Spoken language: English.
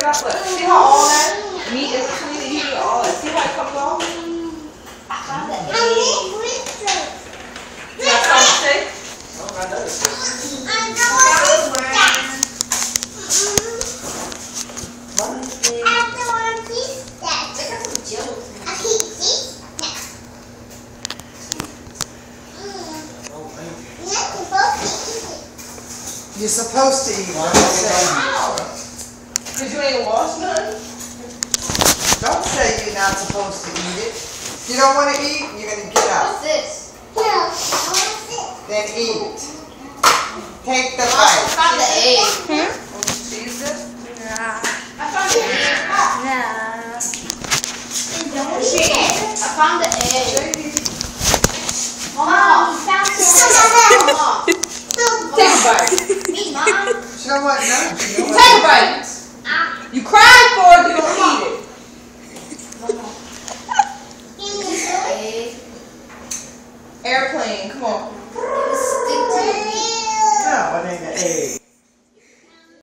it up. Look, see how all that meat is between the heat and all that. See how it comes off? I found the egg. You got some steak? Oh, I know this. You're supposed to eat it. Because you ain't washed none? Don't say you're not supposed to eat it. If you don't want to eat, you're going to get up. What's this? Then eat it. Take the I bite. found the egg. Cheese this? I found the egg. I found the egg. Mom, found the egg. Mom. Take a bite. Me, Mom. She don't want none. Take a bite. You cried for it, you don't eat it. Egg. Airplane, come on. Stick to it. No, it ain't an egg.